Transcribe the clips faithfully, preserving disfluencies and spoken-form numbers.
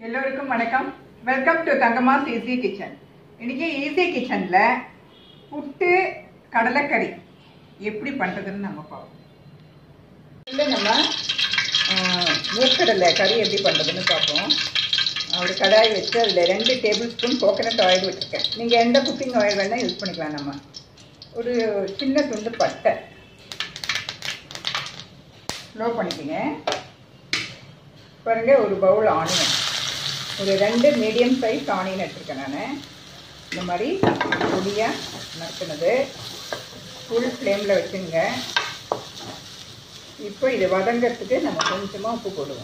எல்லோருக்கும் வணக்கம். Welcome to Thangamma's easy kitchen. இன்னைக்கு ஈஸி கிச்சன்ல புட்டு கடலைக்கறி எப்படி பண்றதுன்னு நம்ம பார்ப்போம். இல்லை நம்ம மூக்கடலை கறி எப்படி பண்றதுன்னு பார்ப்போம். ஒரு கடாய் வச்சு அதில் ரெண்டு டேபிள் ஸ்பூன் கோகனட் ஆயில் விட்டுருக்கேன். நீங்கள் எந்த குக்கிங் ஆயில் வேணால் யூஸ் பண்ணிக்கலாம். நம்ம ஒரு சின்ன துண்டு பட்டை ஸ்லோ பண்ணிக்கோங்க. பாருங்க, ஒரு பவுல் ஆனியன், ஒரு ரெண்டு மீடியம் சைஸ் ஆனியன் எடுத்துருக்கேன். நான் இந்த மாதிரி பொடியாக நறுக்கினது ஃபுல் ஃப்ளேமில் வச்சுங்க. இப்போ இது வதங்கிறதுக்கு நம்ம கொஞ்சமாக உப்பு போடுவோம்.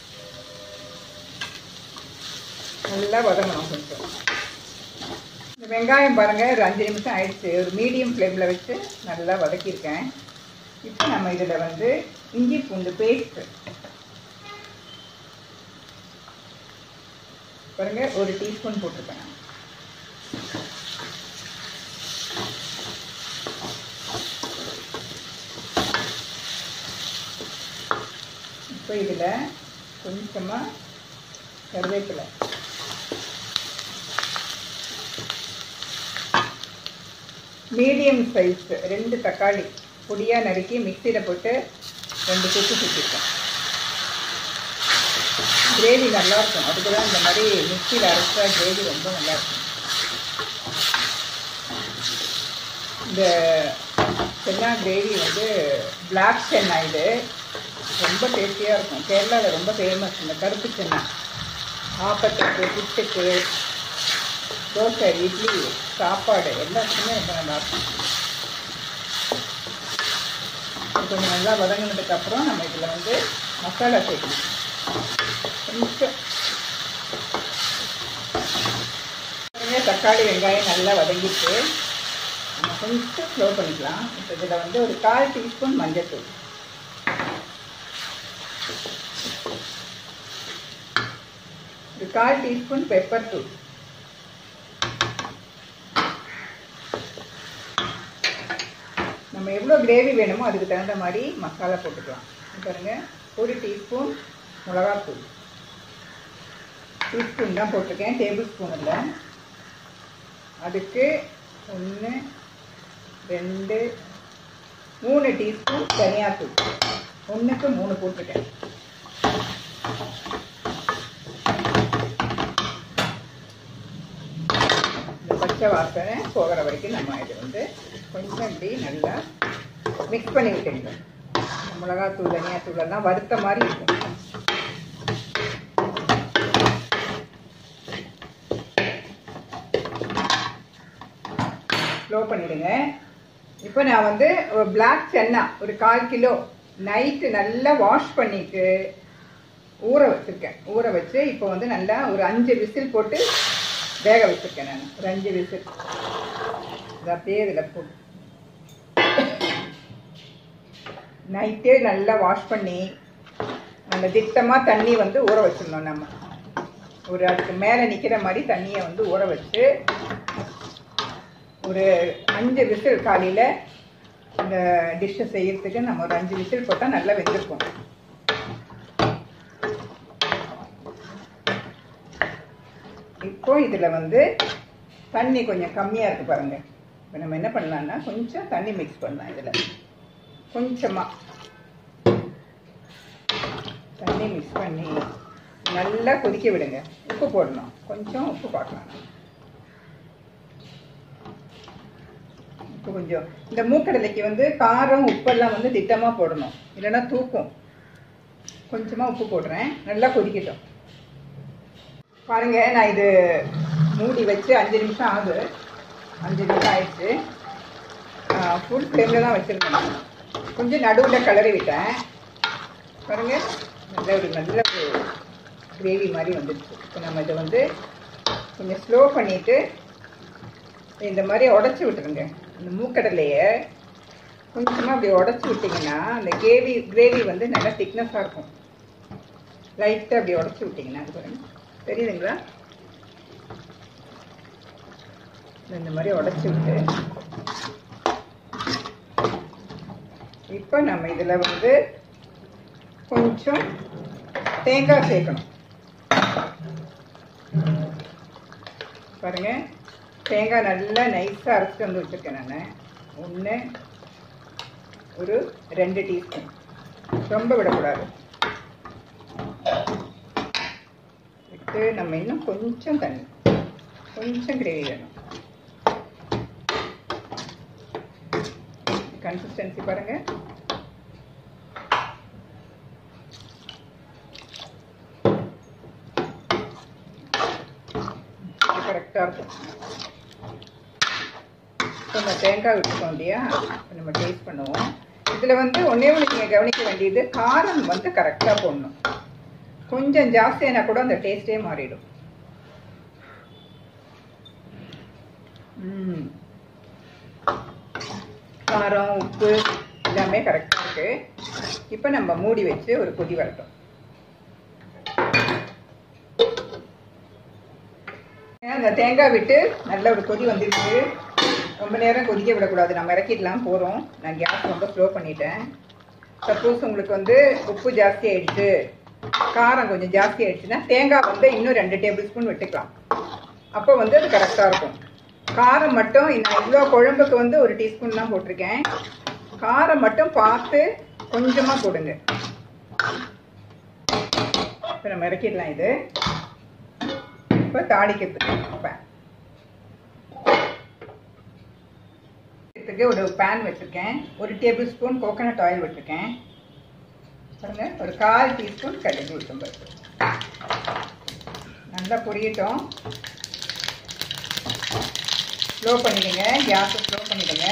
நல்லா வதங்கணும் கொஞ்சம். இந்த வெங்காயம் பாருங்கள், ஒரு அஞ்சு நிமிஷம் ஆயிடுச்சு. ஒரு மீடியம் ஃப்ளேமில் வச்சு நல்லா வதக்கியிருக்கேன். இப்போ நம்ம இதில் வந்து இஞ்சி பூண்டு பேஸ்ட்டு பாருங்க, ஒரு டீஸ்பூன் போட்டிருக்கேன். இப்போ இதில் கொஞ்சமாக கருவேப்பிலை, மீடியம் சைஸ் ரெண்டு தக்காளி பொடியாக நறுக்கி மிக்சியில் போட்டு ரெண்டு குத்து சுற்றிருக்கேன். கிரேவி நல்லாயிருக்கும், அதுக்கு தான் இந்த மாதிரி மிக்சியில் அரைச்சா கிரேவி ரொம்ப நல்லாயிருக்கும். இந்த சென்னா கிரேவி வந்து பிளாக் சென்னா, இது ரொம்ப டேஸ்டியாக இருக்கும். கேரளாவில் ரொம்ப ஃபேமஸ் இந்த கருப்பு சென்னா. ஆப்பத்துக்கு, புட்டுக்கு, தோசை, இட்லி, சாப்பாடு எல்லாத்துக்குமே ரொம்ப நல்லாயிருக்கும். கொஞ்சம் நல்லா வதங்கினதுக்கப்புறம் நம்ம இதில் வந்து மசாலா சேர்க்கணும். கொஞ்சம் தக்காளி வெங்காயம் நல்லா வதங்கிட்டு நம்ம கொஞ்சம் ஸ்லோ பண்ணிக்கலாம். இப்போ இதில் வந்து ஒரு கால் டீஸ்பூன் மஞ்சள்தூள், ஒரு கால் டீஸ்பூன் பெப்பர் தூள், நம்ம எவ்வளோ கிரேவி வேணுமோ அதுக்கு தகுந்த மாதிரி மசாலா போட்டுக்கலாம். பாருங்க, ஒரு டீஸ்பூன் மிளகாத்தூள், டீஸ்பூன் தான் போட்டிருக்கேன், டேபிள் ஸ்பூன் இல்லை. அதுக்கு ஒன்று ரெண்டு மூணு டீஸ்பூன் தனியாத்தூள், ஒன்றுக்கு மூணு போட்டிருக்கேன். இந்த பச்சை வாசனை போகிற வரைக்கும் நம்ம இது வந்து கொஞ்சம் இப்படி நல்லா மிக்ஸ் பண்ணி விட்டுங்க. மிளகாத்தூள் தனியாத்தூள் எல்லாம் வறுத்த மாதிரி இருக்கும். ஸ்லோ பண்ணிடுங்க. இப்போ நான் வந்து பிளாக் சென்னா ஒரு கால் கிலோ நைட்டு நல்லா வாஷ் பண்ணிட்டு ஊற வச்சுருக்கேன். ஊற வச்சு இப்போ வந்து நல்லா ஒரு அஞ்சு விசில் போட்டு வேக வச்சுருக்கேன். நான் ஒரு அஞ்சு விசில் இது அப்படியே இதில் போட்டு நைட்டே நல்லா வாஷ் பண்ணி அந்த திட்டமாக தண்ணி வந்து ஊற வச்சிடணும். நம்ம ஒரு அதுக்கு மேலே நிற்கிற மாதிரி தண்ணியை வந்து ஊற வச்சு ஒரு அஞ்சு விசில், காலையில் இந்த டிஷ்ஷை செய்யறதுக்கு நம்ம ஒரு அஞ்சு விசில் போட்டால் நல்லா வெந்திருக்கும். இப்போ இதில் வந்து தண்ணி கொஞ்சம் கம்மியாக இருக்குது பாருங்கள். இப்போ நம்ம என்ன பண்ணலான்னா கொஞ்சம் தண்ணி மிக்ஸ் பண்ணலாம். இதில் கொஞ்சமாக தண்ணி மிக்ஸ் பண்ணி நல்லா கொதிக்க விடுங்க. உப்பு போடணும், கொஞ்சம் உப்பு பார்க்கலாம். உப்பு கொஞ்சம், இந்த மூக்கடலைக்கு வந்து காரம் உப்பெல்லாம் வந்து திட்டமாக போடணும், இல்லைன்னா தூக்கும். கொஞ்சமாக உப்பு போடுறேன். நல்லா கொதிக்கட்டும். பாருங்க, நான் இது மூடி வச்சு அஞ்சு நிமிஷம் ஆகுது. அஞ்சு நிமிஷம் ஆயிடுச்சு. ஃபுல் ஃப்ளேமில் தான் வச்சுருக்கேன். கொஞ்சம் நடுவில் கிளறி விட்டேன். பாருங்க, நல்ல ஒரு நல்ல ஒரு கிரேவி மாதிரி வந்துடுச்சு. இப்போ நம்ம இதை வந்து கொஞ்சம் ஸ்லோ பண்ணிவிட்டு இந்த மாதிரி உடச்சி விட்டுருங்க. இந்த மூக்கடலையை கொஞ்சமாக அப்படி உடச்சி விட்டிங்கன்னா அந்த கிரேவி கிரேவி வந்து நல்லா திக்னஸாக இருக்கும். லைட்டாக அப்படி உடச்சி விட்டிங்கன்னா அது பாருங்க, தெரியுதுங்களா? இந்த மாதிரி உடச்சி விட்டு இப்போ நம்ம இதில் வந்து கொஞ்சம் தேங்காய் சேர்க்கணும். பாருங்கள், தேங்காய் நல்லா நைஸாக அரைச்சிட்டு வந்து வச்சுருக்கேன் நான். ஒன்று, ஒரு ரெண்டு டீஸ்பூன், ரொம்ப விடக்கூடாது. விட்டு நம்ம இன்னும் கொஞ்சம் தண்ணி, கொஞ்சம் கிரேவி வேணும். கன்சிஸ்டன்சி பாருங்கள். கரெக்டாக இருக்கும். இப்போ நம்ம தேங்காய் விட்டுருக்கோம் இல்லையா, இப்போ நம்ம டேஸ்ட் பண்ணுவோம். இதில் வந்து ஒன்றே ஒன்று நீங்கள் கவனிக்க வேண்டியது, காரம் வந்து கரெக்டாக போடணும். கொஞ்சம் ஜாஸ்தியானா கூட அந்த டேஸ்ட்டே மாறிடும். ம் காரம், உப்பு எல்லாமே கரெக்டாக இருக்குது. இப்போ நம்ம மூடி வச்சு ஒரு கொதி வரட்டும். அந்த தேங்காய் விட்டு நல்ல ஒரு கொதி வந்துடுச்சு. ரொம்ப நேரம் கொதிக்க விடக்கூடாது, நம்ம இறக்கிடலாம் போகிறோம். நான் கேஸ் ரொம்ப ஸ்லோ பண்ணிட்டேன். சப்போஸ் உங்களுக்கு வந்து உப்பு ஜாஸ்தி ஆகிடுச்சு, காரம் கொஞ்சம் ஜாஸ்தி ஆகிடுச்சுன்னா தேங்காய் வந்து இன்னும் ரெண்டு டேபிள் ஸ்பூன் விட்டுக்கலாம். அப்போ வந்து அது கரெக்டாக இருக்கும். காரம் மட்டும் நான் இவ்வளோ குழம்புக்கு வந்து ஒரு டீஸ்பூன் தான் போட்டிருக்கேன். காரம் மட்டும் பார்த்து கொஞ்சமாக போடுங்க. இப்போ நம்ம இறக்கிடலாம். இது இப்போ தாளிக்கிறதுக்கு ஒரு பேன் வச்சுருக்கேன். ஒரு டேபிள் ஸ்பூன் கோகோனட் ஆயில் விட்டுருக்கேன். பாருங்க, ஒரு கால் டீஸ்பூன் கடுகு உளுத்தம் பருப்பு. நல்லா பொரியட்டும். ஸ்லோ பண்ணிடுங்க, கேஸை ஸ்லோ பண்ணிடுங்க.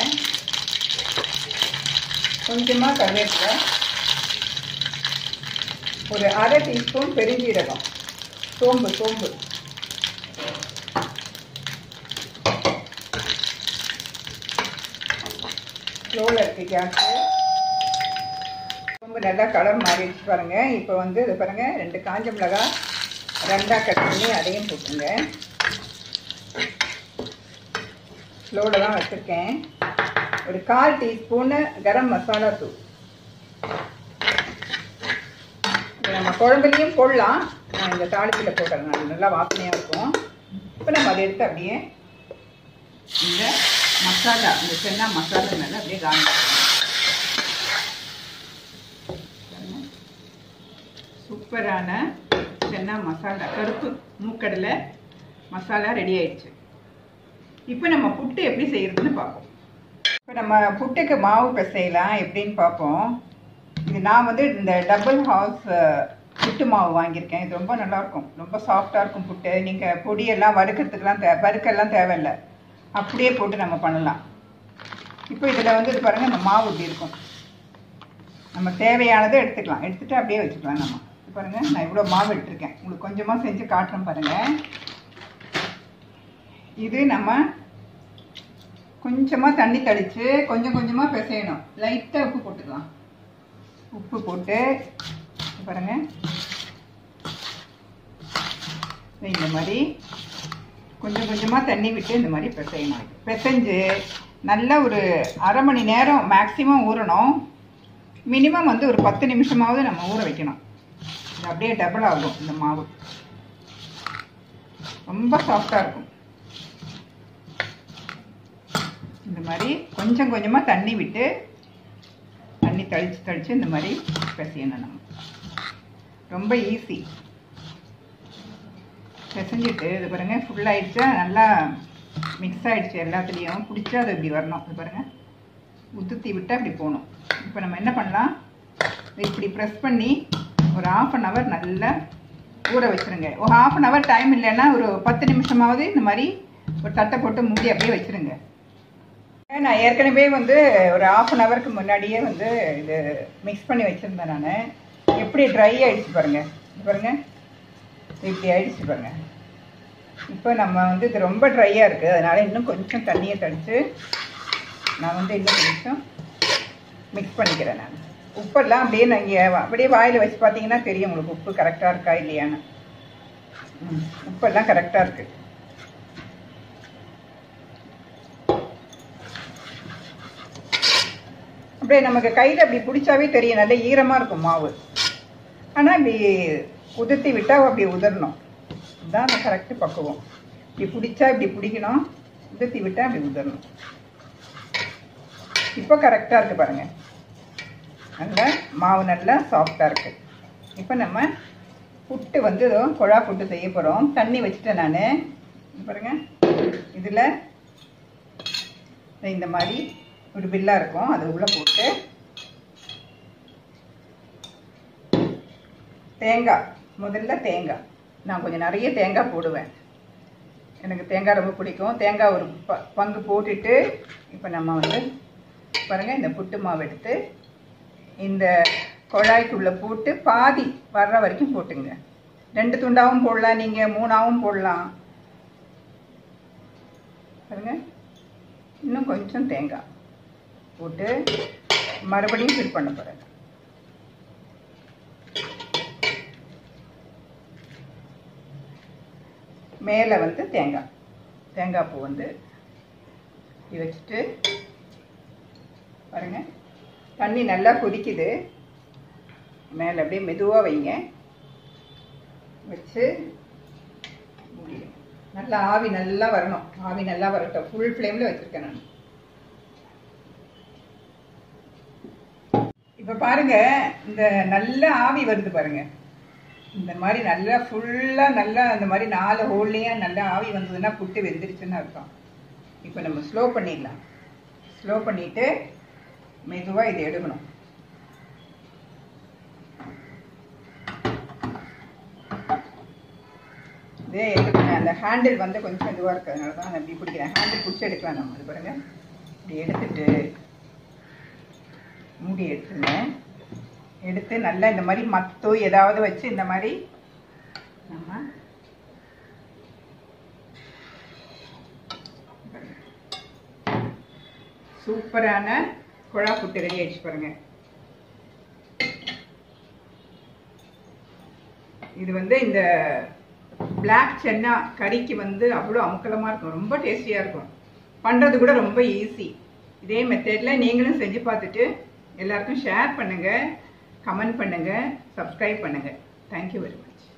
கொஞ்சமாக கருவேப்பிலை, ஒரு அரை டீஸ்பூன் பெருஞ்சீரகம், சோம்பு சோம்பு ஸ்லோவில் இருக்குது கேஸு. சோம்பு நல்லா கலர் மாறிடுச்சு பாருங்கள். இப்போ வந்து இது பாருங்கள், ரெண்டு காஞ்ச மிளகாய் ரெண்டாக கட் பண்ணி அதையும் போட்டுங்க. ஸ்லோவில் தான் வச்சுருக்கேன். ஒரு கால் டீஸ்பூனு கரம் மசாலா தூள். இது நம்ம குழம்புலையும் போடலாம், நான் இந்த தாளிப்பில் போடுறேன். நான் நல்லா வாசனையாக இருக்கும். இப்போ நம்ம அதை எடுத்து அப்படியே இந்த மசாலா, இந்த சென்னா மசாலா மேலே அப்படியே காணும். சூப்பரான சென்னா மசாலா, கருப்பு மூக்கடலை மசாலா ரெடி ஆயிடுச்சு. இப்போ நம்ம புட்டு எப்படி செய்யறதுன்னு பார்ப்போம். இப்போ நம்ம புட்டுக்கு மாவு பிசையலாம் எப்படின்னு பார்ப்போம். இது நான் வந்து இந்த டபுள் ஹவுஸ் புட்டு மாவு வாங்கியிருக்கேன். இது ரொம்ப நல்லாயிருக்கும், ரொம்ப சாஃப்டாக இருக்கும் புட்டு. நீங்கள் பொடியெல்லாம் வறுக்கிறதுக்கெலாம் தே வறுக்கெல்லாம் தேவையில்லை, அப்படியே போட்டு நம்ம பண்ணலாம். இப்போ இதில் வந்து இது பாருங்கள், இந்த மாவு இப்படி இருக்கும். நம்ம தேவையானதை எடுத்துக்கலாம், எடுத்துகிட்டு அப்படியே வச்சுக்கலாம். நம்ம இது பாருங்கள், நான் இவ்வளோ மாவு எடுத்துருக்கேன். உங்களுக்கு கொஞ்சமாக செஞ்சு காட்டுறேன் பாருங்கள். இது நம்ம கொஞ்சமாக தண்ணி தெளித்து கொஞ்சம் கொஞ்சமாக பிசையணும். லைட்டாக உப்பு போட்டுக்கலாம். உப்பு போட்டு பாருங்கள், இந்த மாதிரி கொஞ்சம் கொஞ்சமாக தண்ணி விட்டு இந்த மாதிரி பிசையணும். பிசைஞ்சு நல்லா ஒரு அரை மணி நேரம் மேக்ஸிமம் ஊறணும். மினிமம் வந்து ஒரு பத்து நிமிஷமாவது நம்ம ஊற வைக்கணும். இது அப்படியே டபுள் ஆகும். இந்த மாவு ரொம்ப சாஃப்டாக இருக்கும். இந்த மாதிரி கொஞ்சம் கொஞ்சமாக தண்ணி விட்டு தண்ணி தெளித்து தெளித்து இந்த மாதிரி பிசையணும். நம்ம ரொம்ப ஈஸி. பிசைஞ்சிட்டு இது பாருங்கள், ஃபுல்லாகிடுச்சா, நல்லா மிக்ஸ் ஆகிடுச்சு எல்லாத்துலேயும். பிடிச்சா அது இப்படி வரணும். இது பாருங்கள், உதுத்தி விட்டு அப்படி போகணும். இப்போ நம்ம என்ன பண்ணலாம், இப்படி ப்ரெஸ் பண்ணி ஒரு ஆஃப் அன் ஹவர் நல்லா ஊற வச்சுருங்க. ஒரு ஹாஃப் அன் ஹவர் டைம் இல்லைன்னா ஒரு பத்து நிமிஷமாவது இந்த மாதிரி ஒரு தட்டை போட்டு மூடி அப்படியே வச்சுருங்க. நான் ஏற்கனவே வந்து ஒரு ஹாஃப் அன் ஹவருக்கு முன்னாடியே வந்து இது மிக்ஸ் பண்ணி வச்சுருந்தேன். நான் எப்படி ட்ரை ஆகிடுச்சு பாருங்கள். இது பாருங்கள், இப்படி ஆகிடுச்சு பாருங்கள். இப்போ நம்ம வந்து இது ரொம்ப ட்ரையாக இருக்குது, அதனால் இன்னும் கொஞ்சம் தண்ணியை தெளித்து நான் வந்து இன்னும் கொஞ்சம் மிக்ஸ் பண்ணிக்கிறேன். நான் உப்பெல்லாம் அப்படியே நீங்கள் அப்படியே வாயில் வச்சு பார்த்தீங்கன்னா தெரியும் உங்களுக்கு உப்பு கரெக்டாக இருக்கா இல்லையான்னு. ம் உப்பெல்லாம் கரெக்டாக இருக்குது. அப்படியே நமக்கு கையில் அப்படி பிடிச்சாவே தெரியும், நல்ல ஈரமாக இருக்கும் மாவு. ஆனால் இப்படி உதிர்த்தி விட்டால் அப்படி உதிரணும். இதுதான் அந்த கரெக்டு பக்குவம். இப்படி பிடிச்சா இப்படி பிடிக்கணும், உதிர்த்தி விட்டால் அப்படி உதிரணும். இப்போ கரெக்டாக இருக்குது பாருங்கள், நல்லா மாவு நல்லா சாஃப்டாக இருக்குது. இப்போ நம்ம புட்டு வந்து குழா புட்டு செய்ய போகிறோம். தண்ணி வச்சுட்டேன் நான். பாருங்கள், இதில் இந்த மாதிரி ஒரு பில்லா இருக்கும், அது உள்ளே போட்டு தேங்காய், முதல்ல தேங்காய் நான் கொஞ்சம் நிறைய தேங்காய் போடுவேன், எனக்கு தேங்காய் ரொம்ப பிடிக்கும். தேங்காய் ஒரு ப பங்கு போட்டுட்டு இப்போ நம்ம வந்து பாருங்கள் இந்த புட்டு மாவு எடுத்து இந்த குழாய்க்குள்ளே போட்டு பாதி வர்ற வரைக்கும் போட்டுங்க. ரெண்டு துண்டாகவும் போடலாம், நீங்கள் மூணாவும் போடலாம். பாருங்க, இன்னும் கொஞ்சம் தேங்காய் போட்டு மறுபடியும் ஃபில் பண்ண போகிறேன். மேலே வந்து தேங்காய் தேங்காய் பூ வந்து இப்படி வச்சுட்டு பாருங்கள், தண்ணி நல்லா கொதிக்குது. மேலே அப்படியே மெதுவாக வைங்க, வச்சு முடியும். நல்லா ஆவி நல்லா வரணும், ஆவி நல்லா வரட்டும். ஃபுல் ஃப்ளேமில் வச்சுருக்கேன் நான். இப்போ பாருங்கள், இந்த நல்ல ஆவி வருது பாருங்கள். இந்த மாதிரி நல்லா ஃபுல்லாக நல்லா அந்த மாதிரி நாலு ஹோல்லையும் நல்லா ஆவி வந்ததுன்னா புட்டு வெந்துருச்சுன்னு அர்த்தம். இப்போ நம்ம ஸ்லோ பண்ணிடலாம். ஸ்லோ பண்ணிவிட்டு மெதுவாக இதை எடுக்கணும். இதே எடுக்கணும். அந்த ஹேண்டில் வந்து கொஞ்சம் இதுவாக இருக்கிறதுனால தான் நான் இப்படி பிடிக்கிறேன். ஹேண்டில் பிடிச்சி எடுக்கலாம் நம்ம. அது பாருங்கள், இப்படி எடுத்துட்டு மூடி எடுத்துங்க. எடுத்து நல்லா இந்த மாதிரி மத்தோ ஏதாவது வச்சு இந்த மாதிரி நம்ம சூப்பரான குழா புட்டு ரெடி ஆயிடுச்சு பாருங்க. இது வந்து இந்த பிளாக் சென்னா கறிக்கு வந்து அவ்வளோ அமுக்கலமாக இருக்கும், ரொம்ப டேஸ்டியாக இருக்கும். பண்ணுறது கூட ரொம்ப ஈஸி. இதே மெத்தடில் நீங்களும் செஞ்சு பார்த்துட்டு எல்லாருக்கும் ஷேர் பண்ணுங்கள், கமெண்ட் பண்ணுங்கள், சப்ஸ்கிரைப் பண்ணுங்கள். Thank you very much.